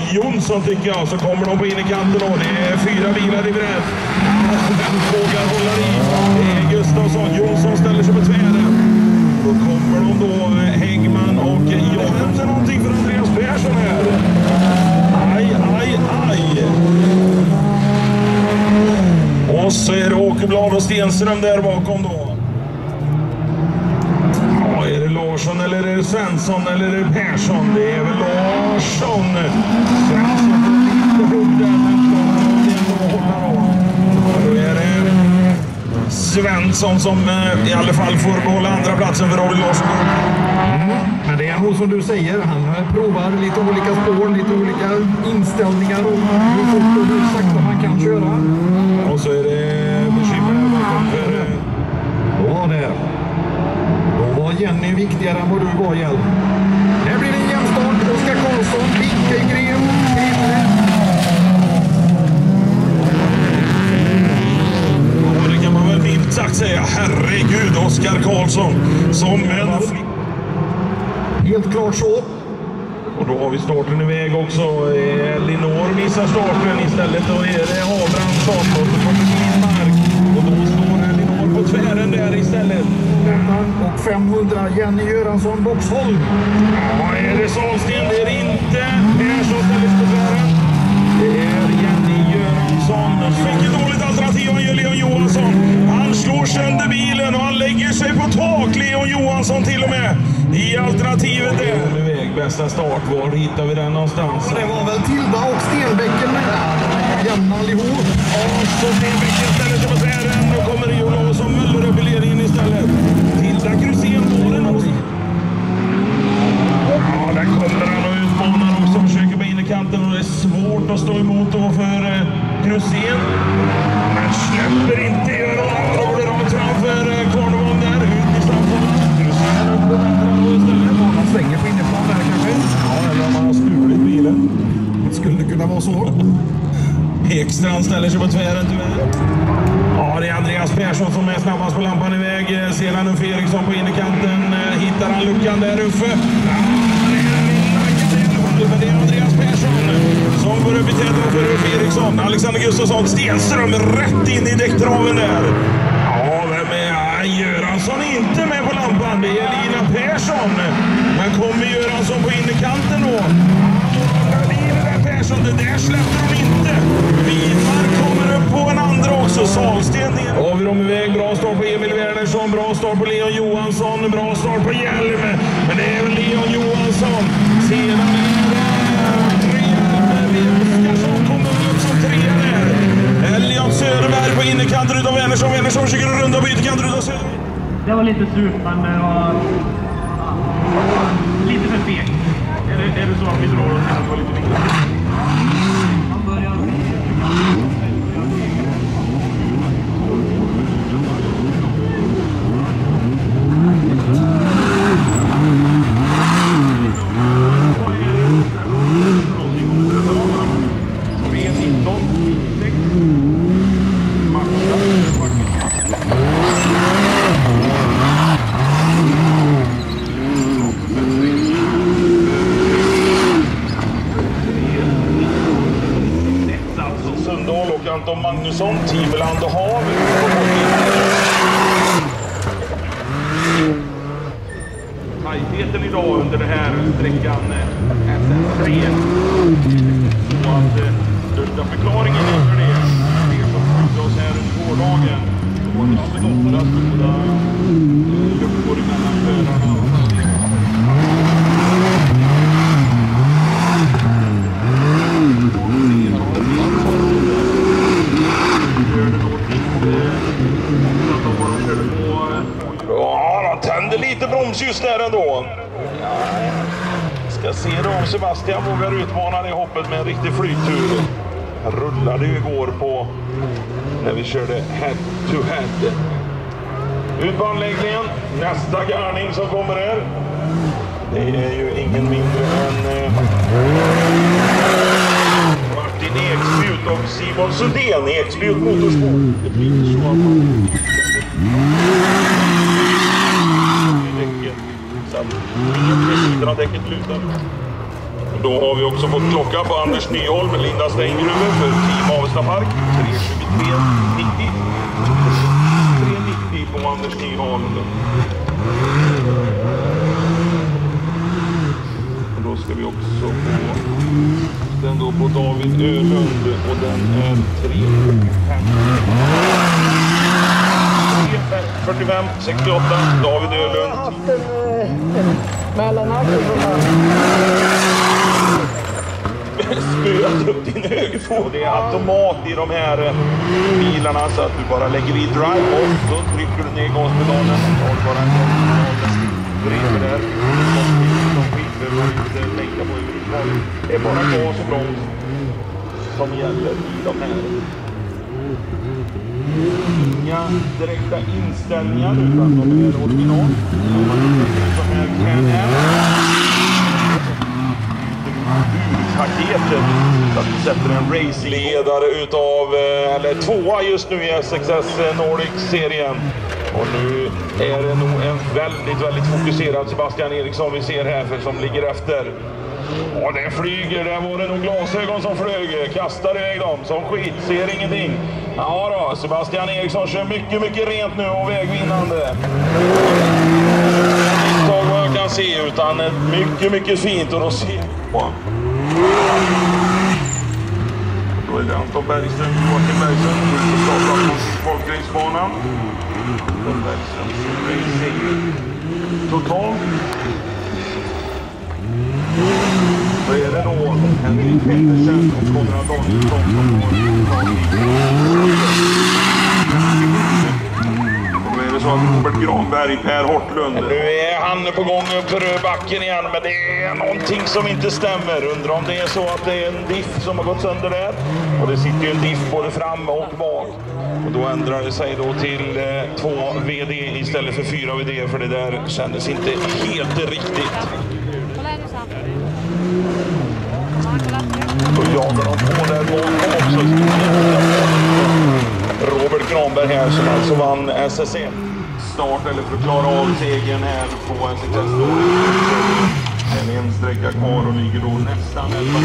Jonsson tycker jag. Så kommer de på innerkanten och det är 4 bilar i bredd. Vem vågar hålla i? Det är Gustafsson. Jonsson ställer sig på tvären. Då kommer de då Häggman och jag hämtar någonting för Andreas Persson här. Aj, aj, aj. Och så är det Åkerblad och Stenström där bakom då. Ja, är det Larsson eller är det Svensson eller är det Persson? Det är väl Larsson. Svensson får lite hugg där, men klarar av det ändå. Då är det Svensson som i alla fall får behålla andra platsen för Robin Larsson. Men det är nog som du säger, han provar lite olika spår, lite olika inställningar och hur fort och hur sakta man kan köra. Och så är det bekymmer bakom för... Då var Jenny viktigare än vad du var, Hjelm. Här blir det en jämnstart. Oskar Karlsson, Winkegren, Krille. Ja, det kan man väl minst sagt säga. Herregud, Oskar Karlsson som en... Helt klart så. Och då har vi starten iväg också. Elinor missar starten istället. Då är det Habrand startplåt och kommer till mark. Och då står Elinor på tvären där istället. Och 500 Jenny Göransson, Boxholm. Ja, är det Salsten? Det är det inte. Persson ställer sig på tvären. Det är Jenny Göransson. Vilket dåligt alternativ han gör, Leon Johansson. Han slår sönder bilen och han lägger sig på tak. Leon Johansson till och med. I alternativet där. Väg, bästa start. Var hittar vi den någonstans? Det var väl Tilda och Stenbäcken med jämna allihop. Och så Stenbäcken ställer sig på tvären. Då kommer det Jonas som Möller upp i ledningen istället. Tilda Krusén var den också. Ja, där kommer han och utmanar också. Försöker på innerkanten och det är svårt att stå emot då för Krusén. Men släpper inte Göran. Då går det rakt framför Kornevång där. Ut i straffområdet. Man svänger på innerplan där kanske. Ja, eller om man har stulit bilen. Det skulle kunna vara så. Ekstrand ställer sig på tvären tyvärr. Ja, det är Andreas Persson som är snabbast på lampan iväg. Sedan Uffe Eriksson på innerkanten. Hittar han luckan där Uffe. Men det är Andreas Persson som går upp i täten för Uffe Eriksson. Alexander Gustafsson, Stenström rätt in i däcktraven där. Ja, vem är Göransson inte med på lampan? Det är Lina Persson. Men kommer Göransson på innerkanten då? Persson, det där släpper de inte. Widmark kommer upp på en andra också. Salsten ner. Då har vi dem iväg. Bra start på Emil Wernersson. Bra start på Leon Johansson. Bra start på Hjelm. Men det är väl Leon Johansson. Sedan är det Oskarsson kommer upp som trea där. Elliot Söderberg på innerkanten utav Wernersson. Wernersson försöker runda på ytterkanten utav Söderberg. Det var lite surt, men det var lite för fegt. Är det så att vi drar oss att det var lite viktigt? Han börjar... Anton Magnusson, Tiveland och Hav. Tajtheten idag under den här sträckan SS3. Så att största förklaringen inför det som följde oss här under gårdagen. Då var det alltså 8 stora luckor mellan förarna. Ja, tänder lite bromsljus där ändå. Ska se då om Sebastian vågar utmana det hoppet med en riktig flygtur. Han rullade ju igår på när vi körde head to head. Ut på anläggningen. Nästa garning som kommer här. Det är ju ingen mindre än Martin Eksbjut och Simon Sundén. Eksbjut Motorsport. Det blir så att man... Så att sidan av däcket lutar. Då har vi också fått klocka på Anders Nyholm, Linda Stengrove för Team Avesta Park. 3:23:90. 3:90 på Anders Nyholm. Och då ska vi också få den då på David Ölund och den är 3:45:68. David Ölund. Spöat upp din högerfot. Det är automat i de här bilarna så att du bara lägger i drive och så trycker du ner gaspedalen och tar bara en brev där. De skiter och inte tänka på överhuvudtaget. Det är bara gas och broms som gäller i de här. Inga direkta inställningar utan de är original. Som här kan paketet så att vi sätter en raceledare utav eller tvåa just nu i SXS Nordic-serien. Och nu är det nog en väldigt fokuserad Sebastian Eriksson vi ser här för som ligger efter. Och det flyger, där var det nog glasögon som flög, kastar iväg dem som skit, ser ingenting. Ja då, Sebastian Eriksson kör mycket rent nu och vägvinnande. Misstag vad jag kan se utan mycket fint och då ser på. Då är det Anton Bergström, Joakim Bergström, som startar på folkracebanan. Anton Bergström, racing totalt. Då är det då Henrik Pettersen och Konrad Danielsson som då är det så att Robert Granberg, Per Hortlund. Nu är han på gång upp för backen igen, men det är någonting som inte stämmer. Undrar om det är så att det är en diff som har gått sönder där. Och det sitter ju en diff både fram och bak. Och då ändrar det sig då till 2 VD istället för 4 VD, för det där kändes inte helt riktigt. Då jagar de på där bakom också. Robert Granberg här som alltså vann SSC. Start eller för att klara av segern här på SXS Nordic. En sträcka kvar och ligger då nästan 11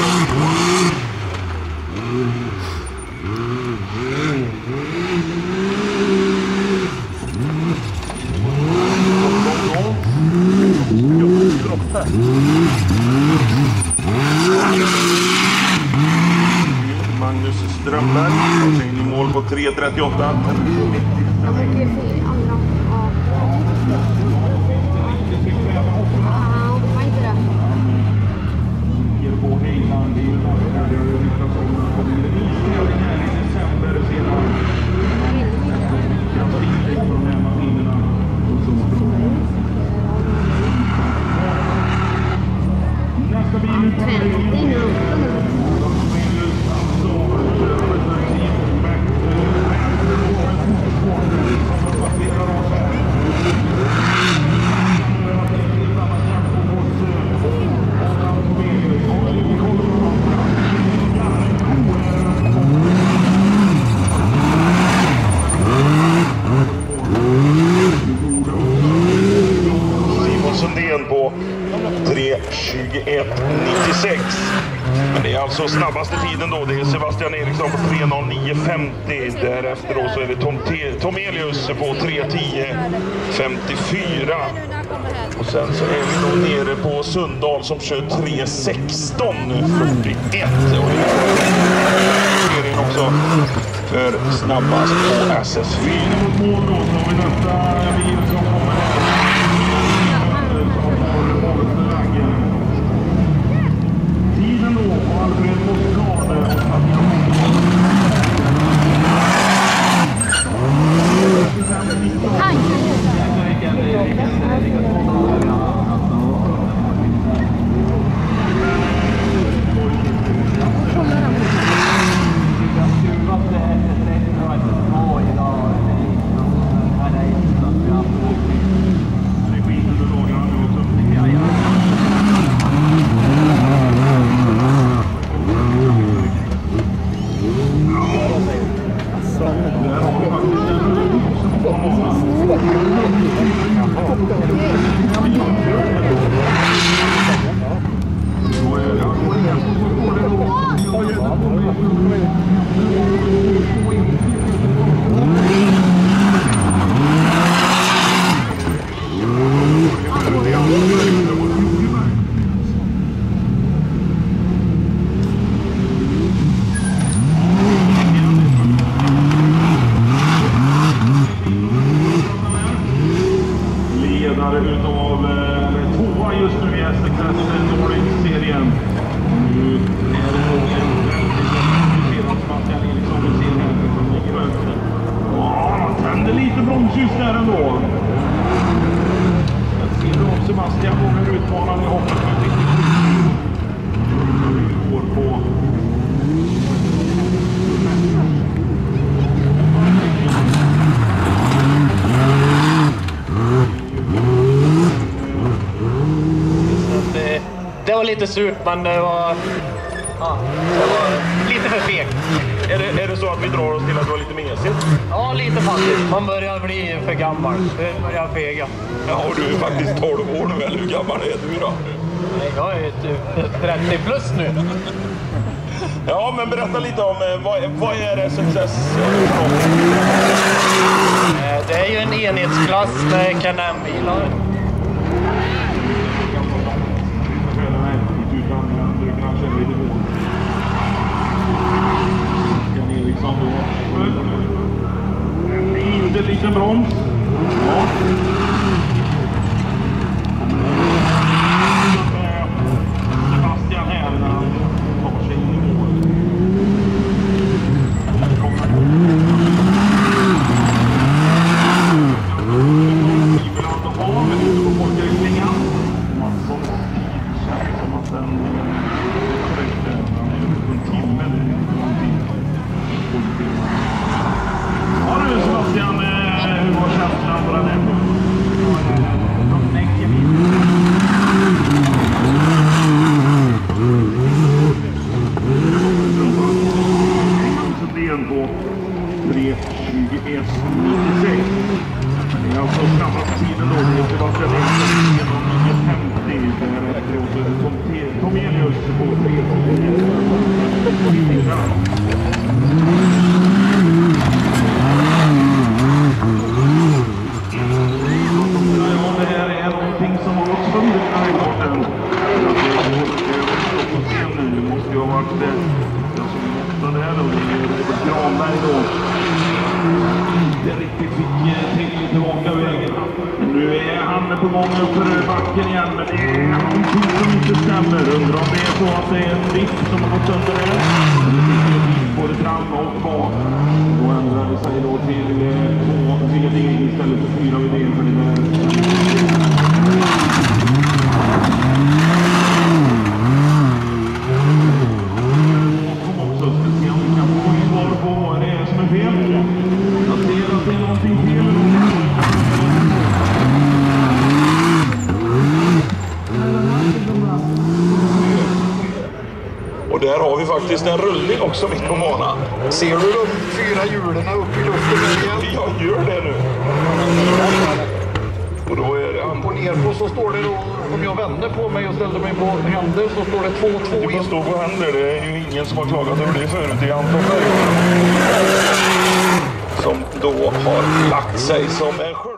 Magnus Strömberg har in i mål på 3:38. På 3:21:96. Men det är alltså snabbaste tiden då. Det är Sebastian Eriksson på 3:09:50. Därefter då så är det Tomelius på 3:10:54. Och sen så är vi då nere på Sundahl som kör 3:16:41. Och det är också för snabbast på SS4. Då är Ledare utav tvåa just nu i SXS Nordic-serien. Nu är det nog en väldigt Sebastian Eriksson vi ser här som ligger över. Han tänder lite bromsljus där ändå. Jag ser då Sebastian vågar utmana i hoppet med riktigt går på. Det var lite surt, men det var lite för fegt. Är det så att vi drar oss till att det var lite mesigt? Ja, lite faktiskt. Man börjar bli för gammal. Det börjar fega. Ja, och du är faktiskt 12 år nu, eller hur gammal är du då? Nej, jag är typ 30 plus nu. Ja, men berätta lite om vad är SXS? Det är ju en enhetsklass med Can-Am-bilar. En liten broms. Ja. Sebastian här när han tar sig in i mål. Ibland har vi lite på folkräkningen. Matsson känns som att den en timme. Ja du Sebastian, hur var känslan på den här? De lägger en på 3.21.96. Det är alltså snabbaste tiden då. Det är Sebastian Eriksson genom 9.50. Därefter också Tomelius på 3.21. Det här är någonting som har gått sönder den här gården. Det måste ju ha varit det som där då. Det är Granberg då. Inte riktigt fick till tillbaka vägen. Nu är han på gång upp för backen igen, men det är någonting som inte stämmer. Undrar om det är så att det är en dipp som har gått sönder där. Både fram och bak. Då ändrar det sig då till 2 VD istället för 4 VD för det där. Och där har vi faktiskt en rullning också mitt på banan. Ser du de 4 hjulen upp i luften igen? Jag gör det nu. Och då är det Och ner på så står det då, om jag vänder på mig och ställer mig på händer så står det 2-2 in. Det står på händer, det är ju ingen som har klagat över det förut i Anton Berg. Som då har lagt sig som en sjö.